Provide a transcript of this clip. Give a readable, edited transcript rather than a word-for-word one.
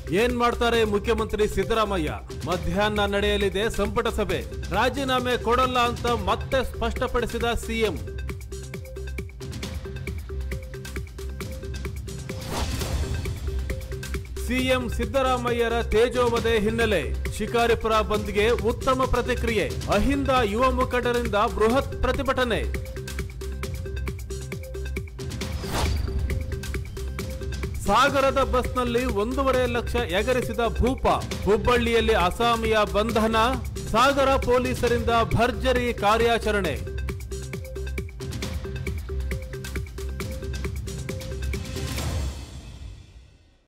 ಏನ್ ಮಾಡ್ತಾರೆ ಮುಖ್ಯಮಂತ್ರಿ ಸಿದ್ದರಾಮಯ್ಯ? ಮಧ್ಯಾಹ್ನ ನಡೆಯಲಿದೆ ಸಂಪುಟ ಸಭೆ. ರಾಜೀನಾಮೆ ಕೊಡಲ್ಲ ಅಂತ ಮತ್ತೆ ಸ್ಪಷ್ಟಪಡಿಸಿದ ಸಿಎಂ. ಸಿಎಂ ಸಿದ್ದರಾಮಯ್ಯರ ತೇಜೋವಧೆ ಹಿನ್ನೆಲೆ ಶಿಕಾರಿಪುರ ಬಂದ್ಗೆ ಉತ್ತಮ ಪ್ರತಿಕ್ರಿಯೆ. ಅಹಿಂದ ಯುವ ಮುಖಂಡರಿಂದ ಬೃಹತ್ ಪ್ರತಿಭಟನೆ. ಸಾಗರದ ಬಸ್ನಲ್ಲಿ 1.5 ಲಕ್ಷ ಎಗರಿಸಿದ ಭೂಪ. ಹುಬ್ಬಳ್ಳಿಯಲ್ಲಿ ಅಸಾಮಿಯ ಬಂಧನ. ಸಾಗರ ಪೊಲೀಸರಿಂದ ಭರ್ಜರಿ ಕಾರ್ಯಾಚರಣೆ.